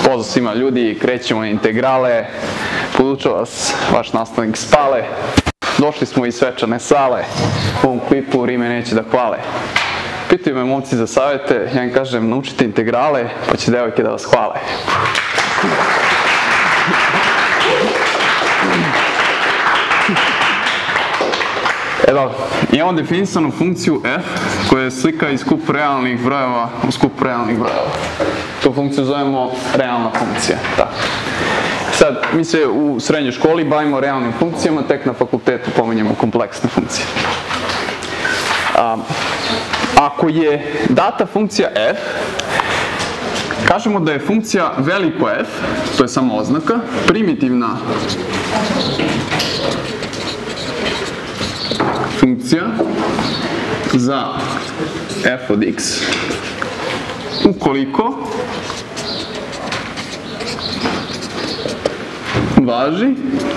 Pozdrav svima ljudi, krećemo na integrale. Podučava vas vaš nastavnik Spale. Došli smo iz svečane sale. U ovom klipu Rime neće da hvale. Pitaju me momci za savjete, ja im kažem naučite integrale, pa će devojke da vas hvale. Evo, imamo definisanu funkciju f koja je slika iz skup realnih brojeva u skup realnih brojeva. Tu funkciju zovemo realna funkcija. Sad, mi se u srednjoj školi bavimo realnim funkcijama, tek na fakultetu pominjemo kompleksne funkcije. Ako je data funkcija f, kažemo da je funkcija veliko f, to je samo oznaka, primitivna funkcija za f od x ukoliko važi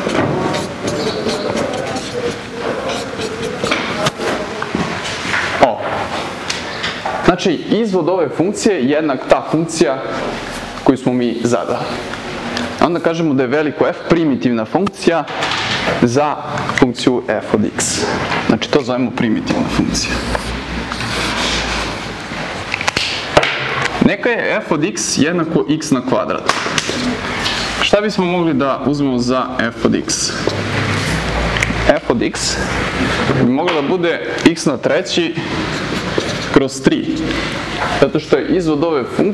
ovo. Znači, izvod ove funkcije je jednak ta funkcija koju smo mi zadali. Onda kažemo da je veliko f primitivna funkcija za funkciju f od x. Znači, to zovemo primitivna funkcija. Neka je f od x jednako x na kvadrat. Šta bismo mogli da uzmemo za f od x? F od x bi mogla da bude x na treći kroz 3. Zato što je izvod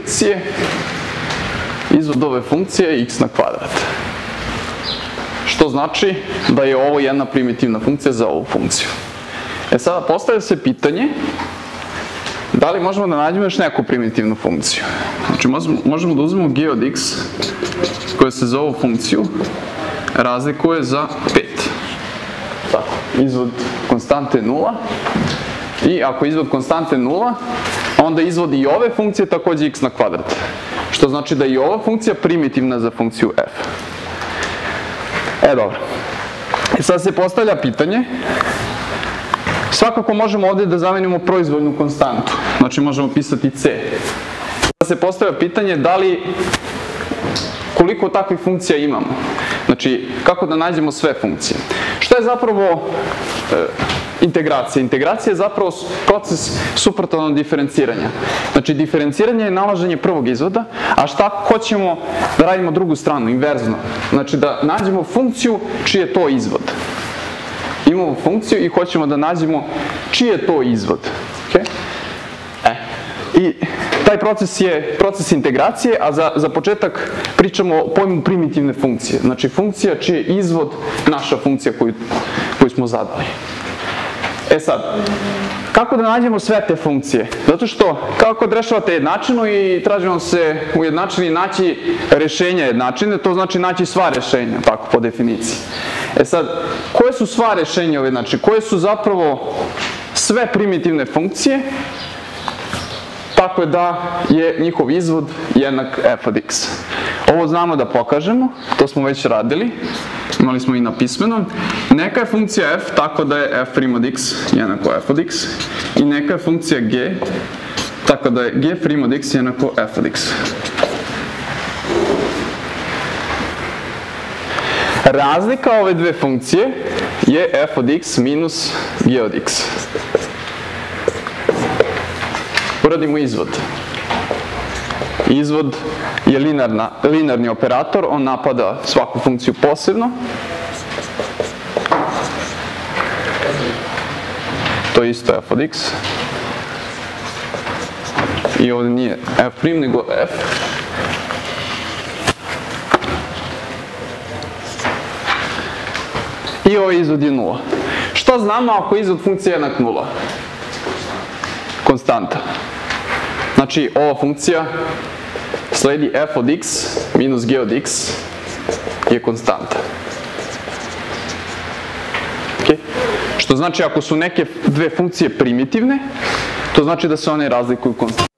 ove funkcije x na kvadrat. Što znači da je ovo jedna primitivna funkcija za ovu funkciju. Sada postavlja se pitanje da li možemo da nađemo još neku primitivnu funkciju. Znači možemo da uzmemo g od x koja se za ovu funkciju razlikuje za 5. Tako, izvod konstante 0. I ako izvod konstante 0, onda izvod i ove funkcije takođe x na kvadrat. Što znači da je i ova funkcija primitivna za funkciju f. Dobro. Sad se postavlja pitanje. Svakako možemo ovdje da zamenimo proizvoljnu konstantu. Znači možemo pisati c. Sad se postavlja pitanje da li, koliko takvih funkcija imamo. Znači, kako da nađemo sve funkcije. Šta je zapravo integracija? Integracija je zapravo proces suprotan diferenciranja. Znači, diferenciranje je nalaženje prvog izvoda, a šta hoćemo da radimo drugu stranu, inverzno. Znači, da nađemo funkciju čiji je to izvod. Imamo funkciju i hoćemo da nađemo čiji je to izvod. I taj proces je proces integracije, a za početak pričamo o pojmu primitivne funkcije. Znači, funkcija čiji je izvod naša funkcija koju smo zadali. Sad, kako da nađemo sve te funkcije? Zato što, kako da rešavate jednačinu i tražimo se u jednačini naći rešenja jednačine, to znači naći sva rešenja, tako po definiciji. Sad, koje su sva rešenja ove jednačine? Koje su zapravo sve primitivne funkcije? Tako je da je njihov izvod jednak f od x. Ovo znamo da pokažemo, to smo već radili, imali smo i na pismenom. Neka je funkcija f tako da je f' od x jednako f od x i neka je funkcija g tako da je g' od x jednako f od x. Razlika ove dve funkcije je f od x minus g od x. Uradimo izvod. Izvod je linearni operator, on napada svaku funkciju posebno. To je isto f od x. I ovdje nije f' nego f. I ovaj izvod je 0. Što znamo ako je izvod funkcije jednak 0? Konstanta. Znači, ova funkcija sledi f od x minus g od x je konstanta. Što znači, ako su neke dve funkcije primitivne, to znači da se one razlikuju konstantno.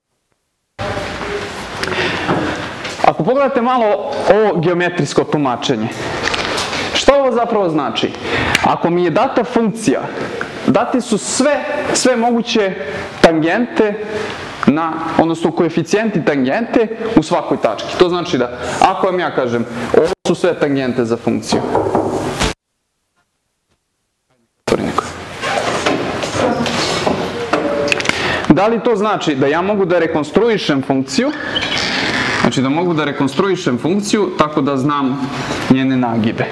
Ako pogledate malo ovo geometrijsko tumačenje, šta ovo zapravo znači? Ako mi je data funkcija, date su sve moguće tangente odnosno koeficijenti tangente u svakoj tački. To znači da, ako vam ja kažem, ovo su sve tangente za funkciju. Da li to znači da ja mogu da rekonstruišem funkciju, znači da mogu da rekonstruišem funkciju tako da znam njene nagibe.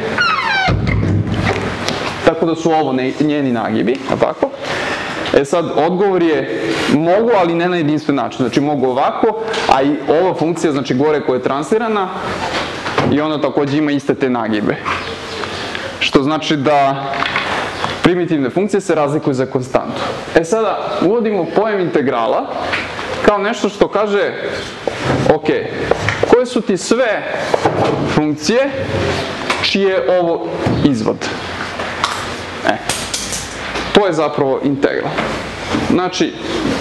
Tako da su ovo njeni nagibi, a tako? E sad, odgovor je mogu, ali ne na jedinstven način. Znači mogu ovako, a i ova funkcija, znači gore koja je translirana, i ona takođe ima iste te nagibe. Što znači da primitivne funkcije se razlikuju za konstantu. E sada, uvodimo pojam integrala kao nešto što kaže, ok, koje su ti sve funkcije čiji je ovo izvod? To je zapravo integral. Znači,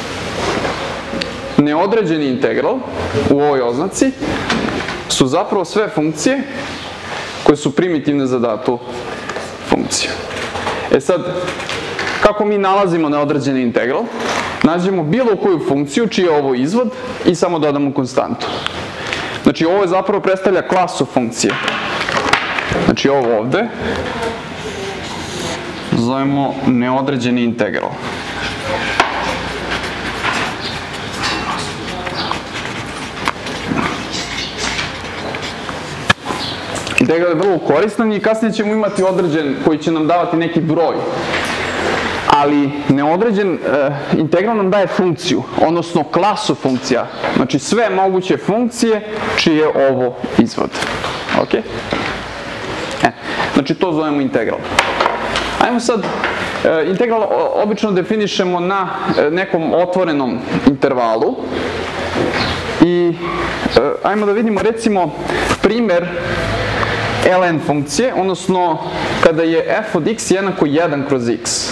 neodređeni integral u ovoj oznaci su zapravo sve funkcije koje su primitivne za datu funkciju. E sad, kako mi nalazimo neodređeni integral? Nađemo bilo koju funkciju čiji je ovo izvod i samo dodamo konstantu. Znači, ovo zapravo predstavlja klasu funkcije. Znači, ovo ovde zovemo neodređeni integral. Integral je vrlo koristan i kasnije ćemo imati određen koji će nam davati neki broj. Ali neodređen integral nam daje funkciju, odnosno klasu funkcija. Znači sve moguće funkcije čiji je ovo izvod. Ok? Znači to zovemo integral. Ajmo sad, integral obično definišemo na nekom otvorenom intervalu. I ajmo da vidimo recimo primer ln funkcije, odnosno kada je f od x jednako 1 kroz x.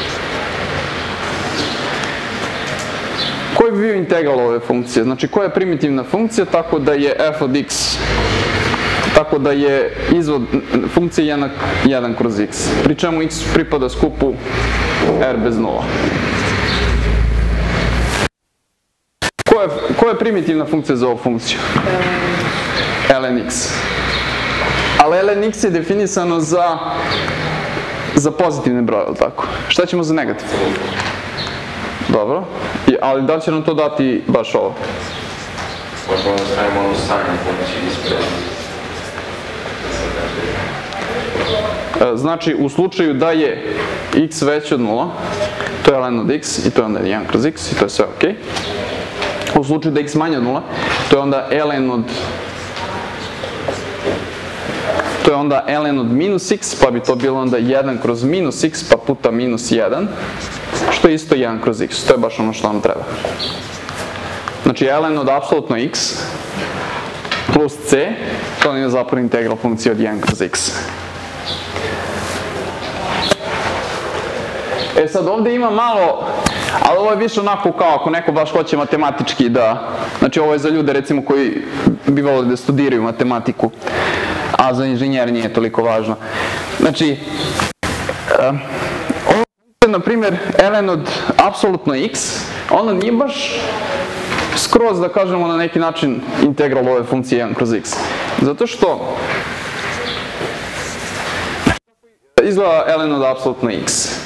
Koji bi bio integral ove funkcije? Znači koja je primitivna funkcija tako da je f od x, tako da je izvod funkcije jednak 1 kroz x, pri čemu x pripada skupu r bez nula. Koja je primitivna funkcija za ovu funkciju? ln x. Ali ln x je definisano za pozitivne broje, ali tako? Šta ćemo za negativne? Dobro, ali da li će nam to dati baš ovo? Možemo da stavimo onu sajnu funkciju ispred. Znači, u slučaju da je x veće od 0, to je ln od x i to je onda 1 kroz x i to je sve ok. U slučaju da je x manje od 0, to je onda ln od minus x, pa bi to bilo onda 1 kroz minus x pa puta minus 1, što je isto 1 kroz x. To je baš ono što nam treba. Znači, ln od apsolutno x plus c, to je zapravo integral funkcije od 1 kroz x. E sad, ovde ima malo, ali ovo je više onako kao ako neko baš hoće matematički da, znači ovo je za ljude recimo koji bi volili da studiraju matematiku, a za inženjer nije toliko važno. Znači, ovo je na primjer ln od apsolutno x, ono nije baš skroz da kažemo na neki način integral ove funkcije 1 kroz x. Zato što izgleda ln od apsolutno x.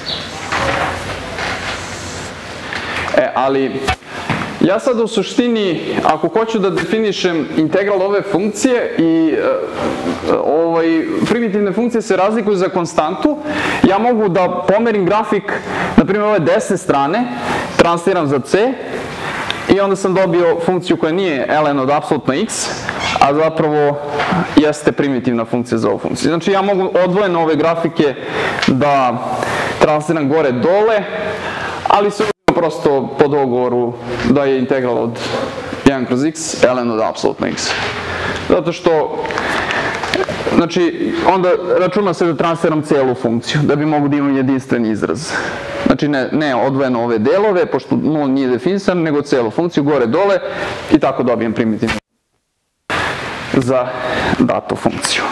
Ali ja sad u suštini, ako hoću da definišem integral ove funkcije i primitivne funkcije se razlikuju za konstantu, ja mogu da pomerim grafik, na primjer ove desne strane, transliram za c i onda sam dobio funkciju koja nije ln od apsolutno x, a zapravo jeste primitivna funkcija za ovu funkciju. Znači ja mogu odvojeno ove grafike da transliram gore dole, ali se prosto po dogovoru da je integral od 1 kroz x ln od apsolutno x. Zato što, znači, onda računa se da transferam celu funkciju, da bi mogu da imam jedinstven izraz. Znači, ne odvojeno ove delove, pošto 0 nije definisan, nego celu funkciju, gore, dole, i tako dobijem primitivnu za datu funkciju.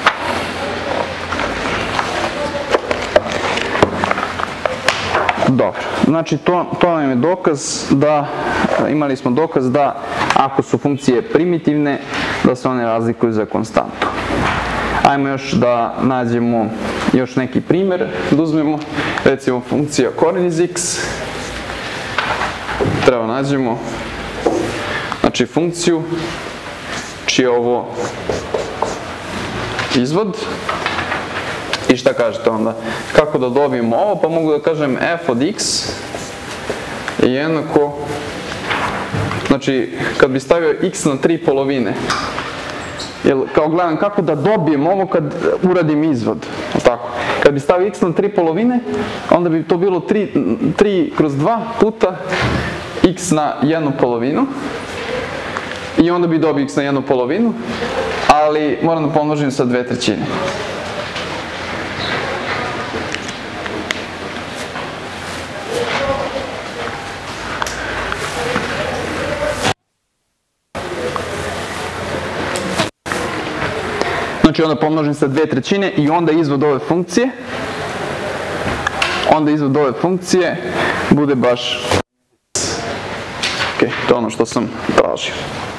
Dobro, znači to nam je dokaz da, imali smo dokaz da ako su funkcije primitivne, da se one razlikuju za konstantu. Ajmo još da nađemo još neki primjer, da uzmemo recimo funkcija koren iz x, treba nađemo znači funkciju čiji je ovo izvod i šta kažete onda, kako da dobijemo ovo, pa mogu da kažem f od x je jednako, znači kad bi stavio x na 3 polovine, jer kao gledam kako da dobijem ovo kad uradim izvod, tako. Kad bi stavio x na 3 polovine, onda bi to bilo 3 kroz 2 puta x na 1 polovinu i onda bi dobio x na 1 polovinu, ali moram da pomnožim sa 2/3. Znači onda pomnožim sa 2/3 i onda izvod ove funkcije, bude baš ok, to je ono što sam tražio.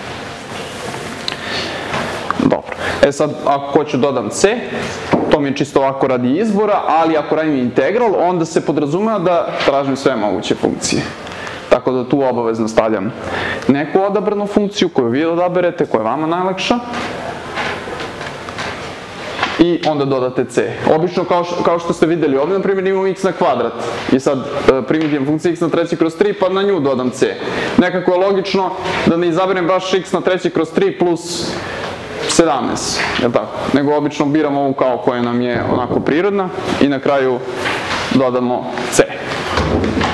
Dobro, sad ako hoću dodam c, to mi je čisto ovako radi izbora, ali ako radim integral, onda se podrazumeva da tražim sve moguće funkcije. Tako da tu obavezno stavljam neku odabranu funkciju koju vi odaberete, koja je vama najlakša. I onda dodate c. Obično, kao što ste vidjeli ovdje, na primjer imamo x na kvadrat. I sad primitivna funkcija x na 3 kroz 3, pa na nju dodam c. Nekako je logično da ne izaberem baš x na 3 kroz 3 plus 17, jel tako? Nego obično biramo ovu kao koja nam je onako prirodna i na kraju dodamo c.